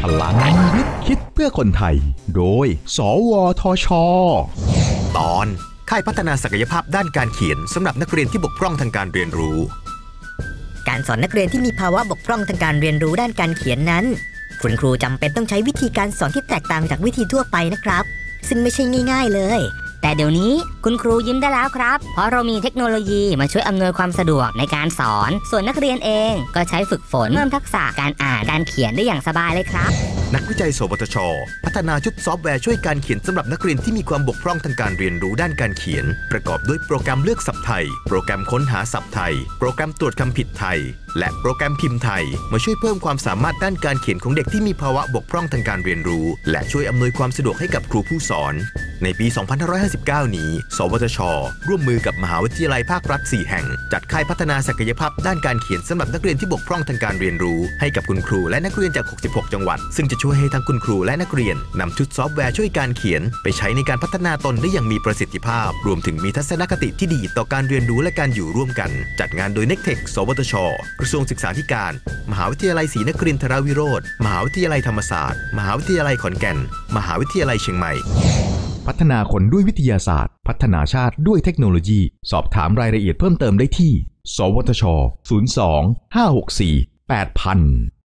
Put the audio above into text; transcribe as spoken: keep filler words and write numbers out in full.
ลังวิทย์คิดเพื่อคนไทยโดยสวทช. ตอนค่ายพัฒนาศักยภาพด้านการเขียนสำหรับนักเรียนที่บกพร่องทางการเรียนรู้การสอนนักเรียนที่มีภาวะบกพร่องทางการเรียนรู้ด้านการเขียนนั้นคุณครูจำเป็นต้องใช้วิธีการสอนที่แตกต่างจากวิธีทั่วไปนะครับซึ่งไม่ใช่ง่ายๆเลยแต่เดี๋ยวนี้คุณครูยิ้มได้แล้วครับเพราะเรามีเทคโนโลยีมาช่วยอำนวยความสะดวกในการสอนส่วนนักเรียนเองก็ใช้ฝึกฝนเพิ่มทักษะการอ่านการเขียนได้อย่างสบายเลยครับนักวิจัยสวทช.พัฒนาชุดซอฟต์แวร์ช่วยการเขียนสำหรับนักเรียนที่มีความบกพร่องทางการเรียนรู้ด้านการเขียนประกอบด้วยโปรแกรมเลือกศัพท์ไทยโปรแกรมค้นหาศัพท์ไทยโปรแกรมตรวจคำผิดไทยและโปรแกรมพิมพ์ไทยมาช่วยเพิ่มความสามารถด้านการเขียนของเด็กที่มีภาวะบกพร่องทางการเรียนรู้และช่วยอำนวยความสะดวกให้กับครูผู้สอนในปี สองพันห้าร้อยห้าสิบเก้า นี้สวทช.ร่วมมือกับมหาวิทยาลัยภาครัฐ สี่ แห่งจัดค่ายพัฒนาศักยภาพด้านการเขียนสำหรับนักเรียนที่บกพร่องทางการเรียนรู้ให้กับคุณครูและนักเรียนจาก หกสิบหก จังหวัดซึ่งจะช่วยให้ทั้งคุณครูและนักเรียนนำชุดซอฟต์แวร์ช่วยการเขียนไปใช้ในการพัฒนาตนได้อย่างมีประสิทธิภาพรวมถึงมีทัศนคติที่ดีต่อการเรียนรู้และการอยู่ร่วมกันจัดงานโดย เน็กเทค สวทช.กระทรวงศึกษาธิการมหาวิทยาลัยศรีนครินทรวิโรธมหาวิทยาลัยธรรมศาสตร์มหาวิทยาลัยขอนแก่นมหาวิทยาลัยเชียงใหม่พัฒนาคนด้วยวิทยาศาสตร์พัฒนาชาติด้วยเทคโนโลยีสอบถามรายละเอียดเพิ่มเติมได้ที่สวทช ศูนย์ สอง ห้า หก สี่ แปด ศูนย์ ศูนย์